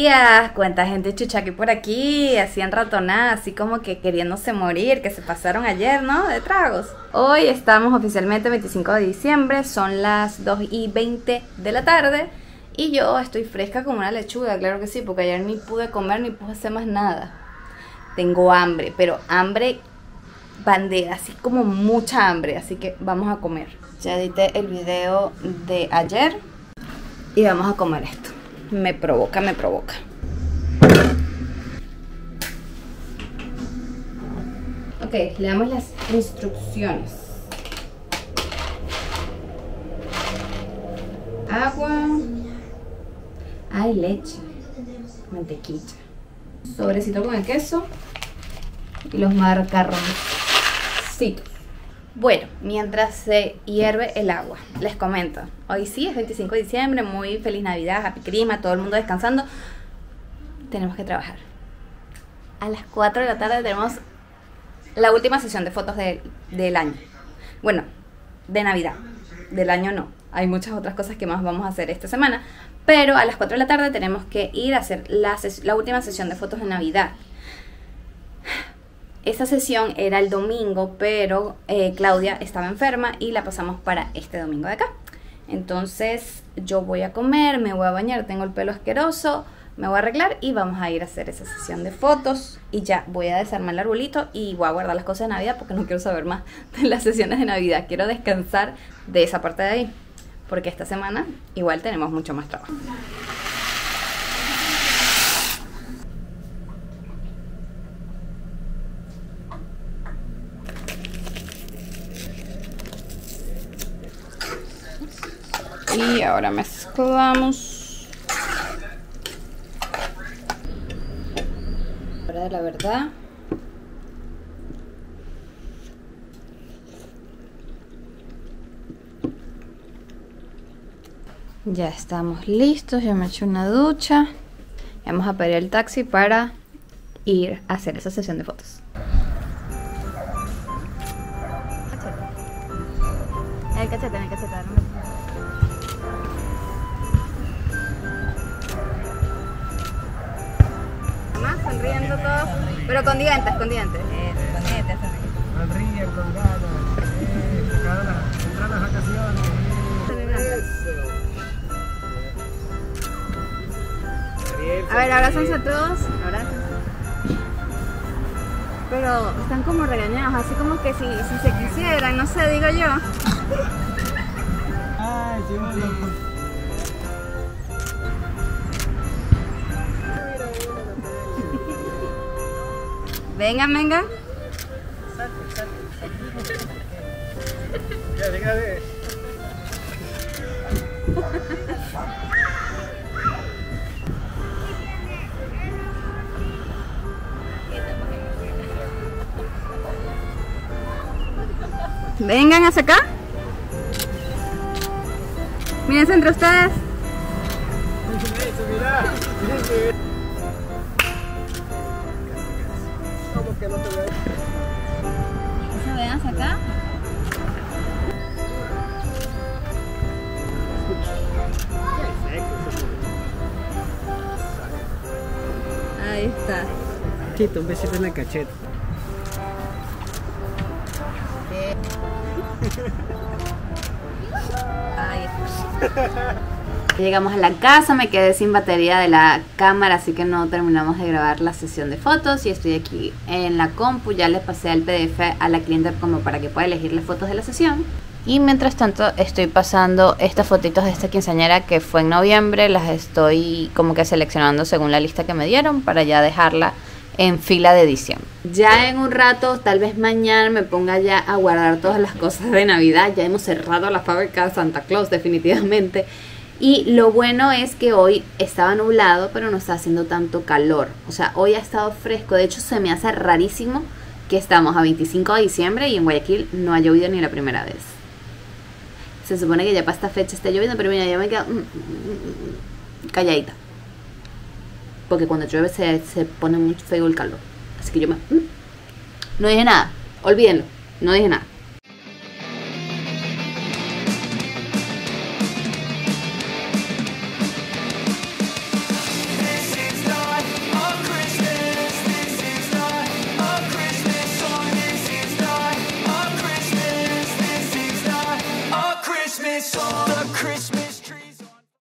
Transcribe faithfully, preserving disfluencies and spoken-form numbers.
días, cuánta gente chuchaqui por aquí, hacían ratonadas, así como que queriéndose morir, que se pasaron ayer, ¿no? De tragos. Hoy estamos oficialmente veinticinco de diciembre, son las dos y veinte de la tarde y yo estoy fresca como una lechuga, claro que sí, porque ayer ni pude comer ni pude hacer más nada. Tengo hambre, pero hambre bandera, así como mucha hambre, así que vamos a comer. Ya edité el video de ayer y vamos a comer esto. Me provoca, me provoca. Ok, leamos las instrucciones. Agua. Ay, leche. Mantequilla. Sobrecito con el queso. Y los macarroncitos. Bueno, mientras se hierve el agua, les comento. Hoy sí es veinticinco de diciembre, muy feliz Navidad, Happy Christmas, todo el mundo descansando. Tenemos que trabajar. A las cuatro de la tarde tenemos la última sesión de fotos de, del año. Bueno, de Navidad. Del año no. Hay muchas otras cosas que más vamos a hacer esta semana. Pero a las cuatro de la tarde tenemos que ir a hacer la, la última sesión de fotos de Navidad. Esa sesión era el domingo, pero eh, Claudia estaba enferma y la pasamos para este domingo de acá. Entonces yo voy a comer, me voy a bañar, tengo el pelo asqueroso, me voy a arreglar y vamos a ir a hacer esa sesión de fotos. Y ya voy a desarmar el arbolito y voy a guardar las cosas de Navidad porque no quiero saber más de las sesiones de Navidad. Quiero descansar de esa parte de ahí, porque esta semana igual tenemos mucho más trabajo. Y ahora mezclamos. Hora de la verdad. Ya estamos listos, ya me he hecho una ducha. Vamos a pedir el taxi para ir a hacer esa sesión de fotos. El cachete, el cachete. Sonriendo todos, pero con dientes, con dientes. Eh, con dientes, sonríen con ganas. Eh, entrar las vacaciones. A ver, abrácense todos. Abrácense. Pero están como regañados, así como que si, si se quisieran, no sé, digo yo. Ay, sí, bueno. Vengan, vengan. Ya, déjame. Vengan hacia acá. Mírense entre ustedes. Que no te veo. ¿Se ven hacia acá? Ahí está. Chito, un besito en el cachete. Ahí está. Llegamos a la casa, me quedé sin batería de la cámara, así que no terminamos de grabar la sesión de fotos y estoy aquí en la compu. Ya les pasé el P D F a la cliente como para que pueda elegir las fotos de la sesión. Y mientras tanto estoy pasando estas fotitos de esta quinceañera que fue en noviembre. Las estoy como que seleccionando según la lista que me dieron para ya dejarla en fila de diciembre. Ya en un rato, tal vez mañana, me ponga ya a guardar todas las cosas de Navidad. Ya hemos cerrado la fábrica de Santa Claus definitivamente. Y lo bueno es que hoy estaba nublado, pero no está haciendo tanto calor. O sea, hoy ha estado fresco. De hecho, se me hace rarísimo que estamos a veinticinco de diciembre y en Guayaquil no ha llovido ni la primera vez. Se supone que ya para esta fecha está lloviendo, pero mira, ya me quedo mm, mm, mm, calladita. Porque cuando llueve se, se pone muy feo el calor. Así que yo me... Mm, no dije nada. Olvídenlo. No dije nada.